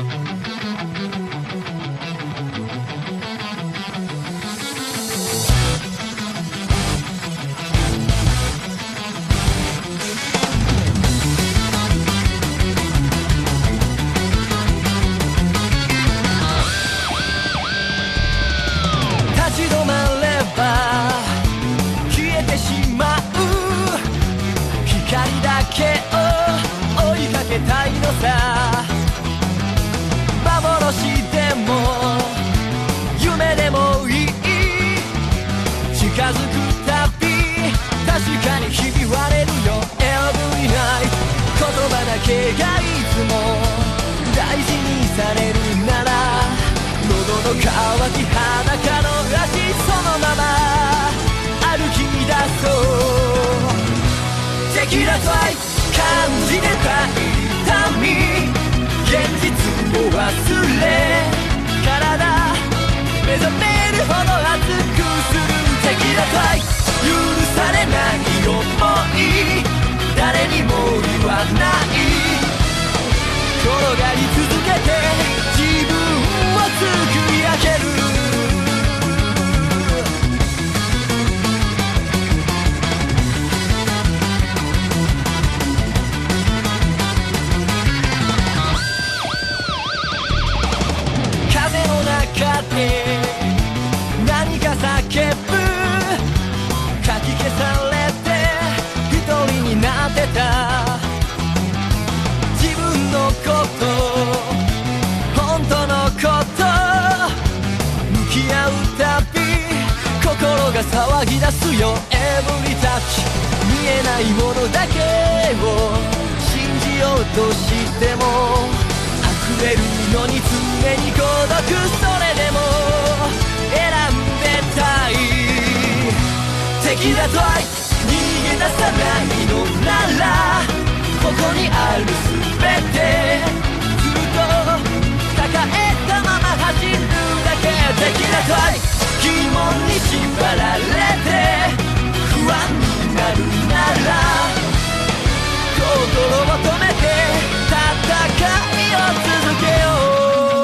幻でも夢でもいい、近づくたび確かにひび割れるよ Every night。 言葉だけがいつも大事にされるなら、喉の渇き裸の足そのまま歩き出そう。敵だと愛感じてた痛み、現実を忘れ体目覚めるほど熱くする。敵だと愛許されない想い、誰にも言わない転がり続けて自分を作り上げる。何か叫ぶ、かき消されて一人になってた自分のこと、本当のこと向き合うたび心が騒ぎ出すよ Every touch。 見えないものだけを信じようとしても溢れるのに常に孤独、それでも選んでたい。敵だと愛逃げ出さないのなら、ここにある全てずっと抱えたまま走るだけ。敵だと愛疑問に縛られて不安になるなら、心を止めて戦いを続けよう。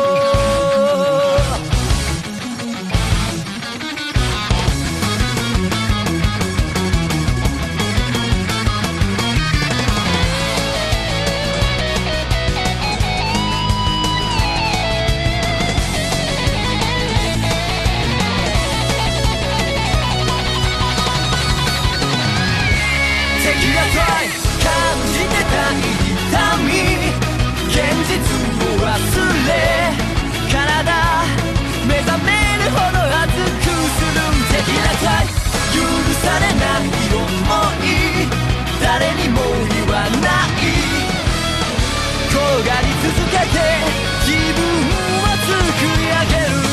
敵だと愛感じてた痛み、現実を忘れ体目覚めるほど熱くする。敵だと愛許されない想い、誰にも言わない転がり続けて自分を作り上げる。